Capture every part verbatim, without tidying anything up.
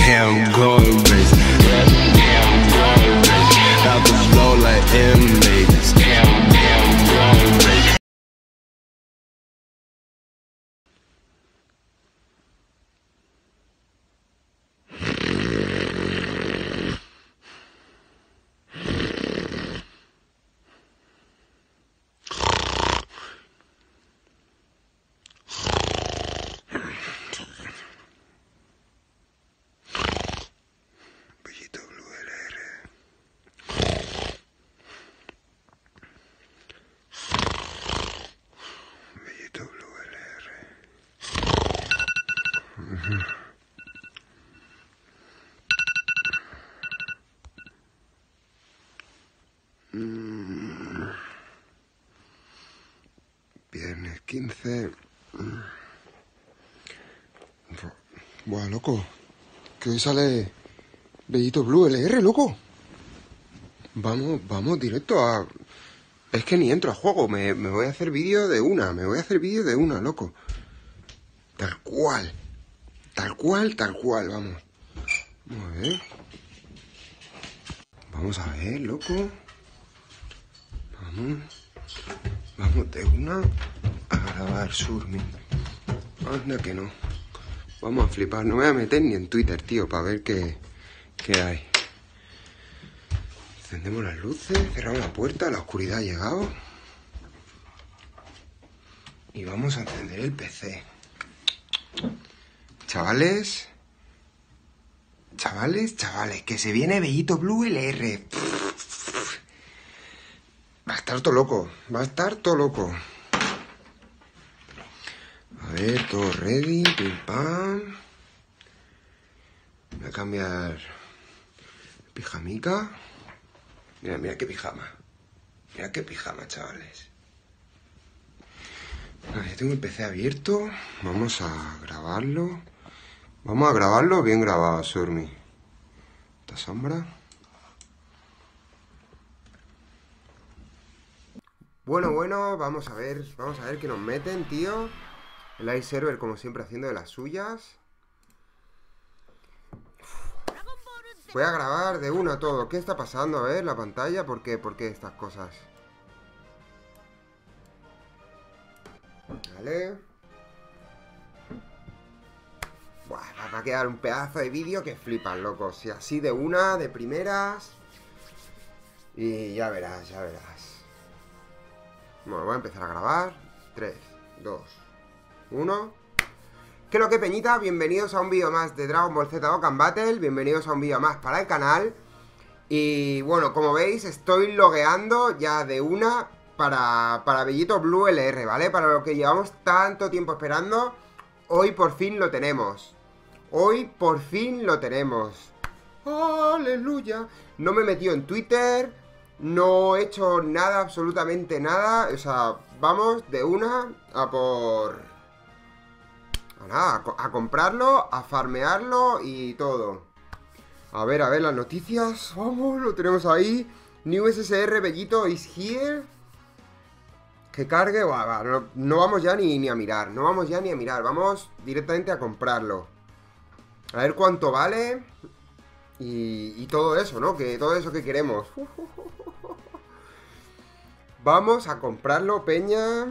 damn going crazy. That damn going crazy. Out the flow like inmates. Damn, damn going crazy. Viernes quince. Buah, loco. Que hoy sale Bellito Blue L R, loco. Vamos, vamos directo a... Es que ni entro a juego. Me, me voy a hacer vídeo de una. Me voy a hacer vídeo de una, loco. Tal cual. Tal cual, tal cual, vamos. Vamos a ver. Vamos a ver, loco. Vamos. Vamos de una a grabar Surmi. Anda que no. Vamos a flipar. No me voy a meter ni en Twitter, tío, para ver qué, qué hay. Encendemos las luces, cerramos la puerta, la oscuridad ha llegado. Y vamos a encender el P C. Chavales. Chavales, chavales, que se viene Bellito Blue L R. Va a estar todo loco, va a estar todo loco. A ver, todo ready, pim pam. Voy a cambiar pijamica. Mira, mira qué pijama. Mira qué pijama, chavales. Vale, ya tengo el P C abierto. Vamos a grabarlo. Vamos a grabarlo bien grabado, Surmi. Esta sombra. Bueno, bueno, vamos a ver, vamos a ver qué nos meten, tío. El Live Server, como siempre, haciendo de las suyas. Voy a grabar de una todo. ¿Qué está pasando? A ver, la pantalla. ¿Por qué? ¿Por qué estas cosas? Vale. Buah, va a quedar un pedazo de vídeo que flipan, locos. Y así de una, de primeras. Y ya verás, ya verás. Bueno, voy a empezar a grabar. tres, dos, uno. ¿Qué lo que, peñita? Bienvenidos a un vídeo más de Dragon Ball Z Dokkan Battle. Bienvenidos a un vídeo más para el canal. Y bueno, como veis, estoy logueando ya de una para, para Bellito Blue L R, ¿vale? Para lo que llevamos tanto tiempo esperando. Hoy por fin lo tenemos. Hoy por fin lo tenemos. ¡Aleluya! No me he metido en Twitter. No he hecho nada, absolutamente nada. O sea, vamos de una a por... A nada, a, a comprarlo, a farmearlo y todo. A ver, a ver las noticias. Vamos, lo tenemos ahí. New S S R Bellito is here. Que cargue, va, va, no, no vamos ya ni, ni a mirar. No vamos ya ni a mirar, vamos directamente a comprarlo. A ver cuánto vale. Y, y todo eso, ¿no? Que todo eso que queremos. Vamos a comprarlo, peña.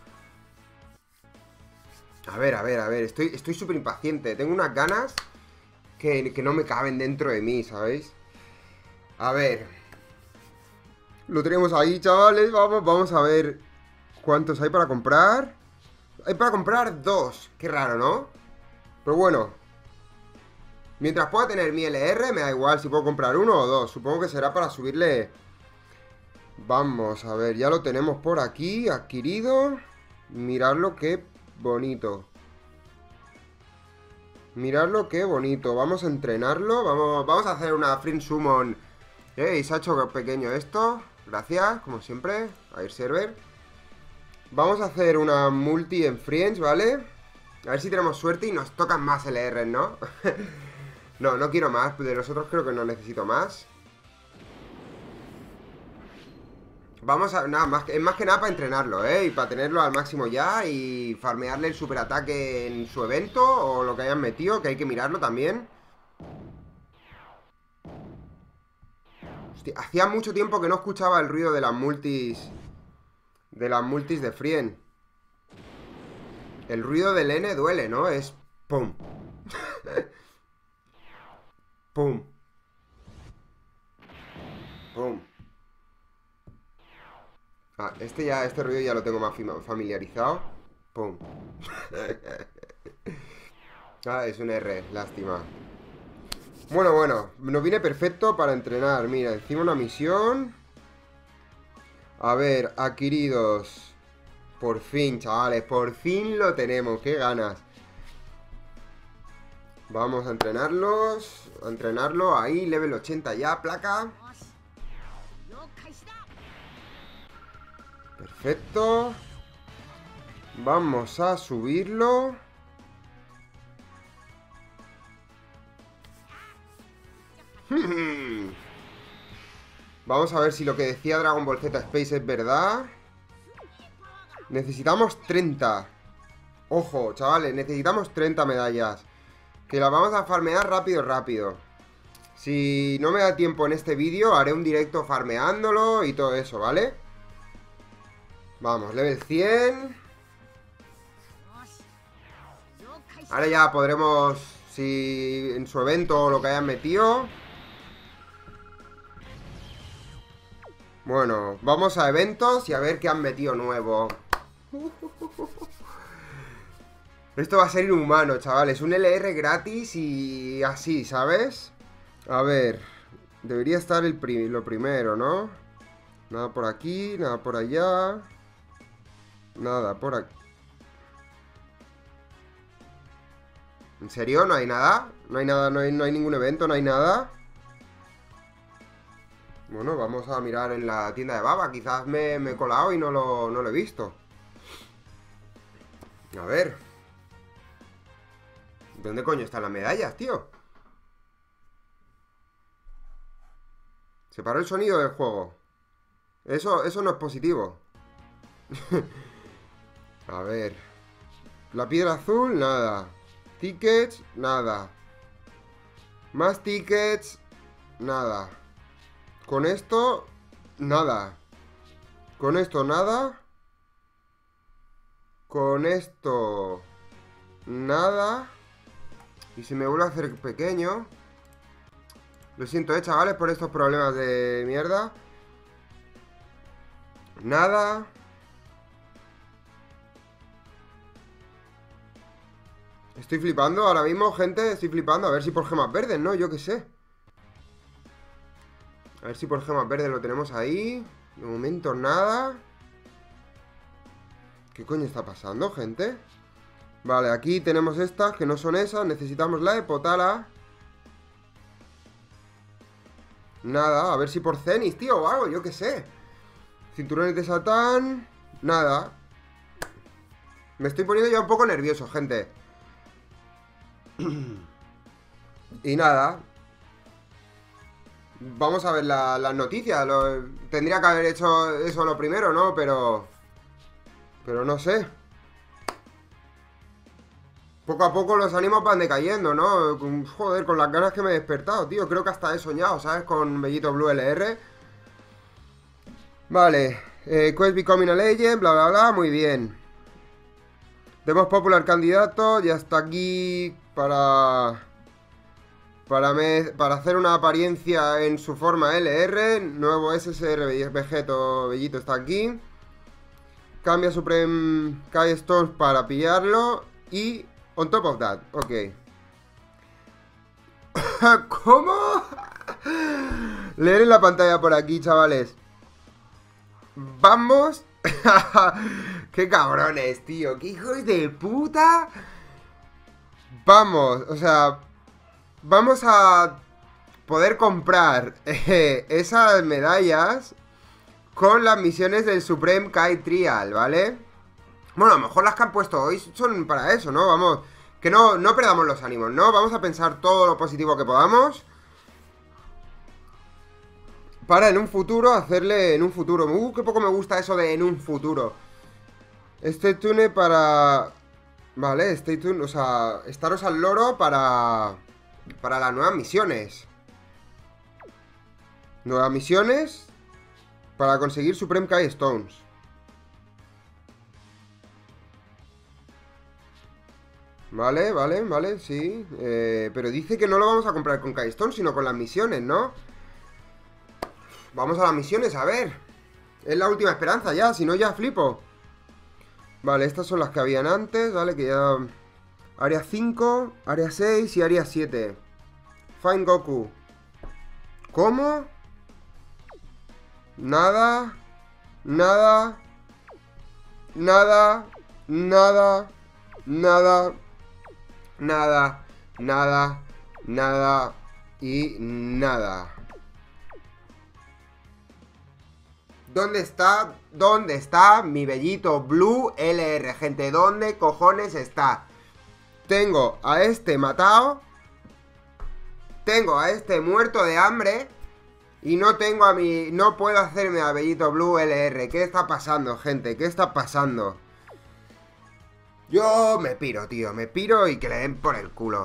A ver, a ver, a ver. Estoy estoy súper impaciente. Tengo unas ganas que, que no me caben dentro de mí, ¿sabéis? A ver. Lo tenemos ahí, chavales. Vamos, vamos a ver cuántos hay para comprar. Hay para comprar dos. Qué raro, ¿no? Pero bueno. Mientras pueda tener mi L R, me da igual si puedo comprar uno o dos. Supongo que será para subirle... Vamos a ver, ya lo tenemos por aquí, adquirido. Miradlo qué bonito. Miradlo qué bonito. Vamos a entrenarlo. Vamos, vamos a hacer una Friend Summon. Eh, y se ha hecho pequeño esto. Gracias, como siempre. Air Server. Vamos a hacer una multi en Friends, ¿vale? A ver si tenemos suerte y nos tocan más L R, ¿no? No, no quiero más. De los otros creo que no necesito más. Vamos a... Nada, más, es más que nada para entrenarlo, ¿eh? Y para tenerlo al máximo ya y farmearle el superataque en su evento o lo que hayan metido, que hay que mirarlo también. Hostia, hacía mucho tiempo que no escuchaba el ruido de las multis. De las multis de Frien. El ruido del N duele, ¿no? Es pum. Pum. Pum. Ah, este ya, este ruido ya lo tengo más familiarizado. Pum. Ah, es un R, lástima. Bueno, bueno, nos viene perfecto para entrenar. Mira, encima una misión. A ver, adquiridos. Por fin, chavales, por fin lo tenemos. Qué ganas. Vamos a entrenarlos. A entrenarlo ahí, level ochenta ya, placa. Perfecto. Vamos a subirlo. Vamos a ver si lo que decía Dragon Ball Z Space es verdad. Necesitamos treinta. Ojo, chavales, necesitamos treinta medallas. Que las vamos a farmear rápido, rápido. Si no me da tiempo en este vídeo, haré un directo farmeándolo y todo eso, ¿vale? Vamos, level cien. Ahora ya podremos, si en su evento o lo que hayan metido. Bueno, vamos a eventos y a ver qué han metido nuevo. Esto va a ser inhumano, chavales. Un L R gratis y así, ¿sabes? A ver, debería estar el pri- lo primero, ¿no? Nada por aquí, nada por allá. Nada por aquí. ¿En serio? ¿No hay nada? ¿No hay nada? ¿No hay, no hay ningún evento? ¿No hay nada? Bueno, vamos a mirar en la tienda de Baba. Quizás me, me he colado y no lo, no lo he visto. A ver. ¿Dónde coño están las medallas, tío? Se paró el sonido del juego. Eso, eso no es positivo. A ver. La piedra azul, nada. Tickets, nada. Más tickets, nada. Con esto, nada. Con esto, nada. Con esto, nada. Y si me vuelve a hacer pequeño. Lo siento, eh, chavales, por estos problemas de mierda. Nada. Estoy flipando ahora mismo, gente. Estoy flipando. A ver si por gemas verdes, ¿no? Yo qué sé. A ver si por gemas verdes lo tenemos ahí. De momento nada. ¿Qué coño está pasando, gente? Vale, aquí tenemos estas, que no son esas. Necesitamos la de Potala. Nada, a ver si por Zenith, tío, o algo, yo qué sé. Cinturones de Satán. Nada. Me estoy poniendo ya un poco nervioso, gente. Y nada. Vamos a ver las la noticias. Lo, tendría que haber hecho eso lo primero, ¿no? Pero... Pero no sé. Poco a poco los ánimos van decayendo, ¿no? Joder, con las ganas que me he despertado, tío. Creo que hasta he soñado, ¿sabes? Con Bellito Blue L R. Vale. Eh, Quest Becoming a Legend, bla, bla, bla. Muy bien. The Most Popular candidato. Ya está aquí para... Para, me, para hacer una apariencia en su forma L R. Nuevo S S R Vegeto Bellito está aquí. Cambia Supreme Kai Stones para pillarlo. Y on top of that, ok. ¿Cómo? Leer en la pantalla por aquí, chavales. Vamos. Qué cabrones, tío. Qué hijos de puta. Vamos, o sea, vamos a poder comprar eh, esas medallas con las misiones del Supreme Kai Trial, ¿vale? Bueno, a lo mejor las que han puesto hoy son para eso, ¿no? Vamos, que no, no perdamos los ánimos, ¿no? Vamos a pensar todo lo positivo que podamos para en un futuro hacerle en un futuro. Uh, qué poco me gusta eso de en un futuro. Stay tuned para... Vale, stay tuned, o sea, estaros al loro para... Para las nuevas misiones. Nuevas misiones para conseguir Supreme Kai Stones. Vale, vale, vale, sí. Eh, pero dice que no lo vamos a comprar con Kai Stones, sino con las misiones, ¿no? Vamos a las misiones, a ver. Es la última esperanza ya, si no ya flipo. Vale, estas son las que habían antes, vale, que ya... Área cinco, Área seis y Área siete. Find Goku. ¿Cómo? Nada. Nada. Nada. Nada. Nada. Nada. Nada. Nada. Y nada. ¿Dónde está? ¿Dónde está mi bellito Blue L R, gente? ¿Dónde cojones está? Tengo a este matado. Tengo a este muerto de hambre. Y no tengo a mi... No puedo hacerme a bellito Blue L R. ¿Qué está pasando, gente? ¿Qué está pasando? Yo me piro, tío. Me piro y que le den por el culo.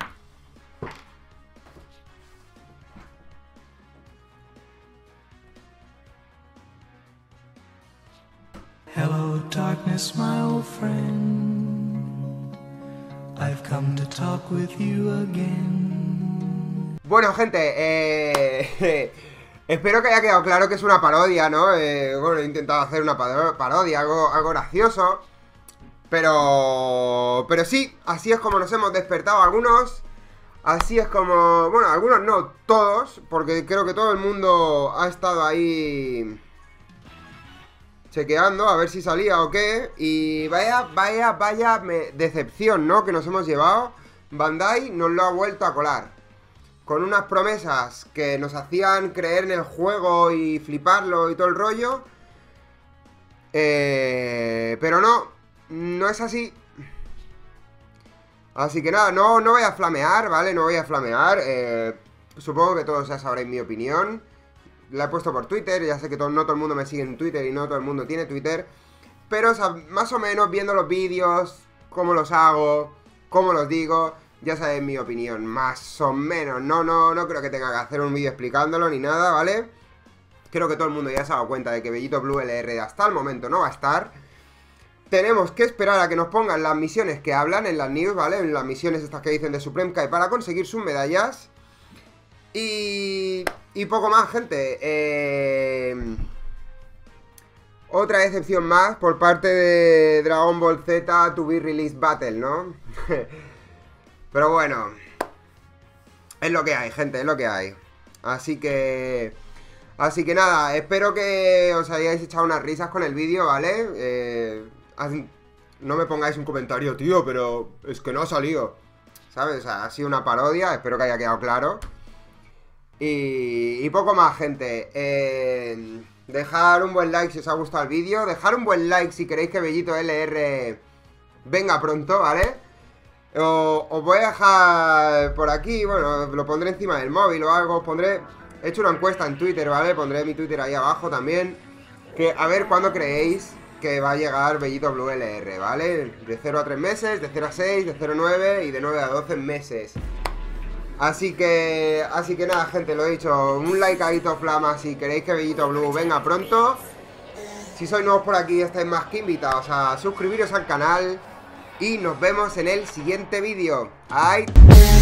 Hello darkness, my old friend. I've come to talk with you again. Bueno, gente, eh... espero que haya quedado claro que es una parodia, ¿no? Eh, bueno, he intentado hacer una parodia, algo, algo gracioso. Pero... Pero sí, así es como nos hemos despertado algunos. Así es como... Bueno, algunos no, todos. Porque creo que todo el mundo ha estado ahí... chequeando a ver si salía o qué. Y vaya, vaya, vaya me... decepción, ¿no? Que nos hemos llevado. Bandai nos lo ha vuelto a colar. Con unas promesas que nos hacían creer en el juego y fliparlo y todo el rollo. Eh... Pero no, no es así. Así que nada, no, no voy a flamear, ¿vale? No voy a flamear. Eh... Supongo que todos ya sabréis mi opinión. La he puesto por Twitter, ya sé que todo, no todo el mundo me sigue en Twitter y no todo el mundo tiene Twitter. Pero, o sea, más o menos viendo los vídeos, cómo los hago, cómo los digo, ya sabéis mi opinión, más o menos. No, no, no creo que tenga que hacer un vídeo explicándolo ni nada, ¿vale? Creo que todo el mundo ya se ha dado cuenta de que Bellito Blue L R hasta el momento no va a estar. Tenemos que esperar a que nos pongan las misiones que hablan en las news, ¿vale? En las misiones estas que dicen de Supreme Kai para conseguir sus medallas. Y... Y poco más, gente. Eh... Otra decepción más por parte de Dragon Ball Z To Be Released Battle, ¿no? Pero bueno, es lo que hay, gente, es lo que hay. Así que... Así que nada, espero que os hayáis echado unas risas con el vídeo, ¿vale? Eh... No me pongáis un comentario, tío, pero es que no ha salido, ¿sabes? O sea, ha sido una parodia, espero que haya quedado claro. Y, y poco más, gente. eh, Dejar un buen like si os ha gustado el vídeo. Dejar un buen like si queréis que Bellito L R venga pronto, ¿vale? O, os voy a dejar por aquí, bueno, lo pondré encima del móvil o algo. Pondré, he hecho una encuesta en Twitter, ¿vale? Pondré mi Twitter ahí abajo también. Que a ver cuándo creéis que va a llegar Bellito Blue L R, ¿vale? De cero a tres meses, de cero a seis, de cero a nueve y de nueve a doce meses. Así que, así que nada, gente, lo he dicho, un likeadito flama si queréis que Bellito Blue venga pronto. Si sois nuevos por aquí, estáis más que invitados a suscribiros al canal. Y nos vemos en el siguiente vídeo. ¡Ay!